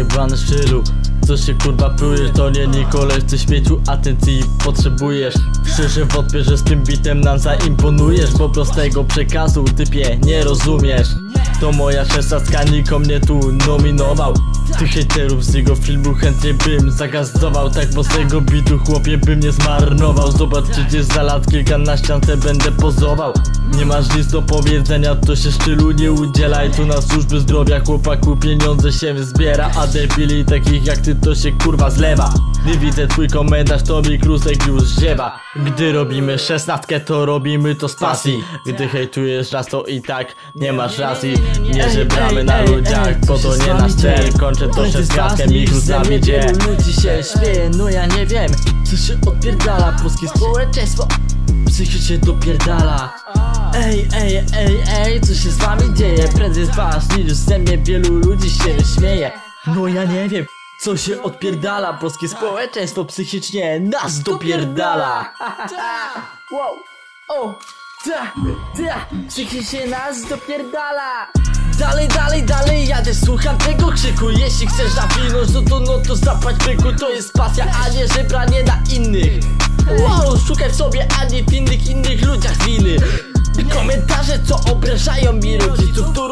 Jebany szczylu, co się kurwa prujesz? To nie Nikolej, ty śmieciu atencji potrzebujesz. Szczerze wątpię, że z tym bitem nam zaimponujesz, bo prostego przekazu typie nie rozumiesz. To moja 16, niko mnie tu nominował. Tych hejterów z jego filmu chętnie bym zagazdował. Tak mocnego bitu chłopie bym nie zmarnował. Zobacz, przecież za lat kilka na ściance będę pozował. Nie masz nic do powiedzenia, to się szczylu nie udzielaj. Tu na służby zdrowia chłopaku pieniądze się zbiera, a debili takich jak ty to się kurwa zlewa. Gdy widzę twój komentarz, to mi krusek już ziewa. Gdy robimy 16, to robimy to z pasji. Gdy hejtujesz raz, to i tak nie masz racji. Nie żebramy na ludziach, bo to nie nasz cel. Kończę to 16, mi krus nam idzie. Wielu ludzi się śmieje, no ja nie wiem, co się odpierdala. Polskie społeczeństwo psychicznie dopierdala. Ej, co się z wami dzieje? Prędzej z was niż ze mnie wielu ludzi się śmieje. No ja nie wiem, co się odpierdala. Polskie społeczeństwo psychicznie nas dopierdala. Wow, o, psychicznie nas dopierdala. Dalej, ja też słucham tego krzyku. Jeśli chcesz zawinąć, no to zapłać byku. To jest pasja, a nie żebranie na innych. Wow, szukaj w sobie, a nie w innych ludziach winy. Komentarze, co obrażają mi rodziców, to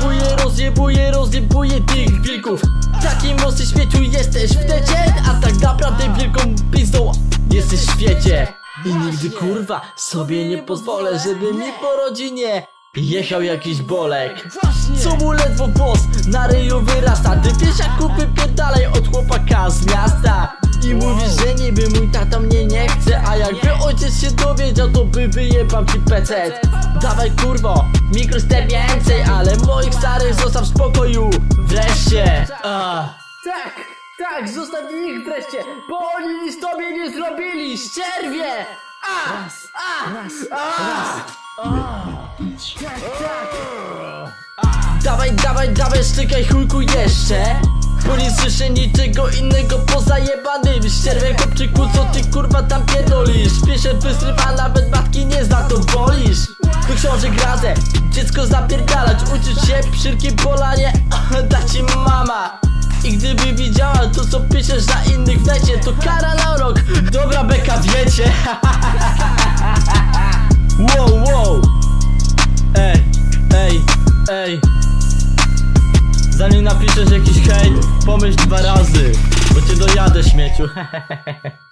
rozjebuje tych wilków. Taki mocny śmieciu jesteś w necie, a tak naprawdę wielką pizdą jesteś w świecie. I nigdy kurwa sobie nie pozwolę, żeby mi po rodzinie jechał jakiś bolek, co mu ledwo włos na ryju wyrasta. Ty piesiaku wypierdalaj od chłopaka z miasta. I mówisz, że niby mój tata mnie nie chce, a jakby ojciec się dowiedział, to by wyjebał ci pecet. Dawaj kurwo, mikros te więcej, ale moich starych zostaw w spokoju wreszcie. Tak, zostaw ich wreszcie, bo oni nic tobie nie zrobili, ścierwie! Dawaj, stykaj chujku jeszcze, bo nie słyszę niczego innego poza jebanym ścierwem kopczyku, co ty kurwa tam pierdolisz. Pieszę wystrywa, nawet matki nie zna, to wolisz. Do książek razem, dziecko zapierdalać, uczyć się przyrki polanie, da ci mama. I gdyby widziała to, co piszesz na innych w necie, to kara na rok. Dobra beka, wiecie. Wow. Ej. Zanim napiszesz jakiś hejt, pomyśl 2 razy, bo cię dojadę, śmieciu.